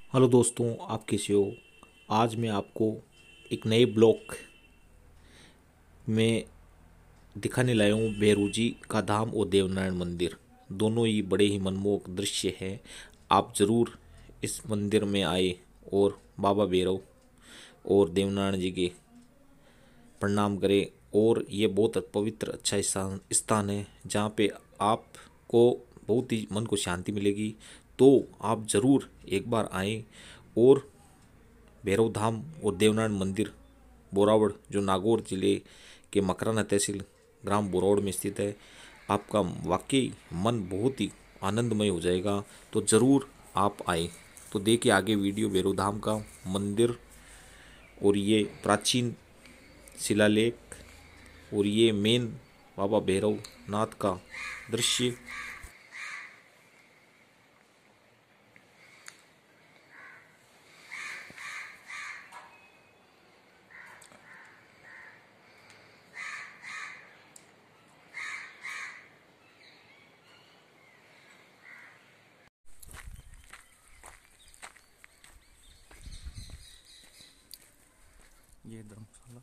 Hello दोस्तों, आप कैसे हो। आज मैं आपको एक नए ब्लॉग में दिखाने लाया हूँ भैरू जी का धाम और देवनारायण मंदिर। दोनों ही बड़े ही मनमोहक दृश्य हैं। आप ज़रूर इस मंदिर में आए और बाबा भैरव और देवनारायण जी के प्रणाम करें। और ये बहुत पवित्र अच्छा स्थान है जहाँ पे आपको बहुत ही मन को शांति मिलेगी। तो आप ज़रूर एक बार आएँ और भैरव धाम और देवनारायण मंदिर बोरावड़ जो नागौर जिले के मकराना तहसील ग्राम बोरावड़ में स्थित है। आपका वाकई मन बहुत ही आनंदमय हो जाएगा। तो ज़रूर आप आए। तो देखिए आगे वीडियो भैरव धाम का मंदिर और ये प्राचीन शिलालेख और ये मेन बाबा भैरव नाथ का दृश्य। ये धर्मशाला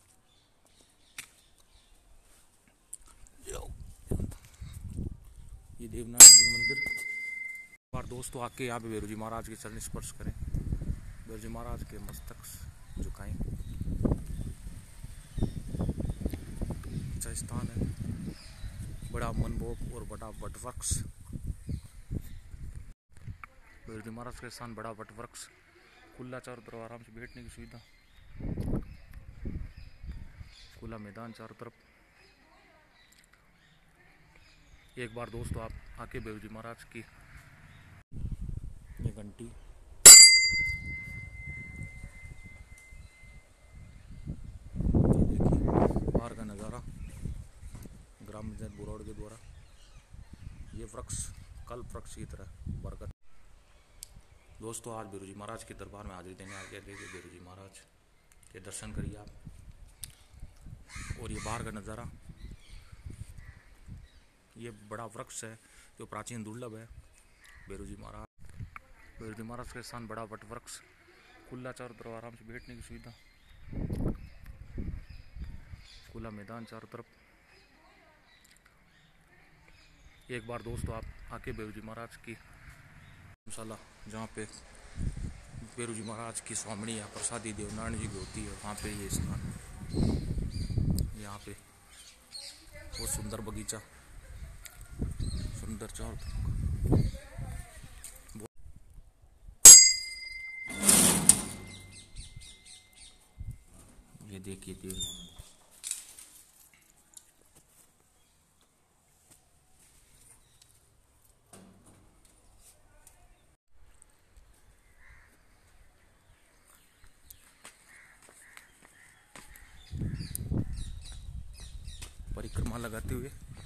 ये देवनारायण जी का मंदिर। बार दोस्तों आके यहाँ पे भैरू जी महाराज के चरण स्पर्श करें। भैरू जी महाराज के मस्तक झुकाएं। अच्छा स्थान है, बड़ा मनमोहक और बड़ा वटवृक्ष। भैरू जी महाराज के स्थान बड़ा वटवृक्ष, खुला चारों तरफ आराम से बैठने की सुविधा, खुला मैदान चारों तरफ। एक बार दोस्तों आप आके भैरू जी महाराज की ये घंटी, ये देखिए बाहर का नज़ारा ग्राम पंचायत बोरावड़ के द्वारा। ये वृक्ष कल वृक्ष की तरह बरकत। दोस्तों आज भैरू जी महाराज के दरबार में हाजिरी देने आ गया। देखिए भैरू जी महाराज के दर्शन करिए आप। और ये बाहर का नज़ारा, ये बड़ा वृक्ष है जो प्राचीन दुर्लभ है। भैरू जी महाराज के स्थान बड़ा वट वृक्ष, खुला चारों तरफ आराम से बैठने की सुविधा, खुला मैदान चारों तरफ। एक बार दोस्तों आप आके भैरू जी महाराज की धर्मशाला जहाँ पे भैरू जी महाराज की स्वामणी या प्रसादी देवनारायण जी की होती है, वहाँ पे ये स्थान, यहाँ पे बहुत सुंदर बगीचा, सुंदर चारों तरफ। ये देखिए देव परिक्रमा लगाते हुए